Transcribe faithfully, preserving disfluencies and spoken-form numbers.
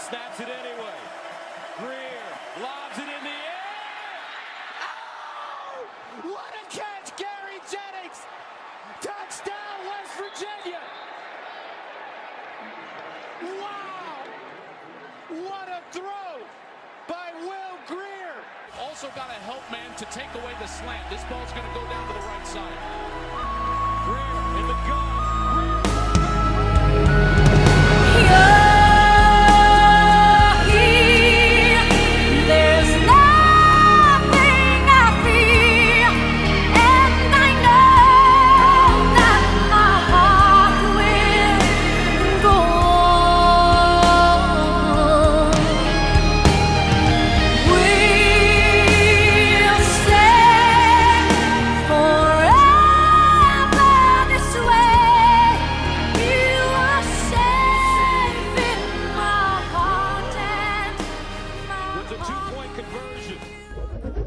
snaps it anyway. Greer lobs it in the air. Oh! What a catch, Gary Jennings! Touchdown, West Virginia! Wow! What a throw by Will Greer! Also got a help man to take away the slant. This ball's going to go down to the right side. Greer in the gun. The two-point conversion.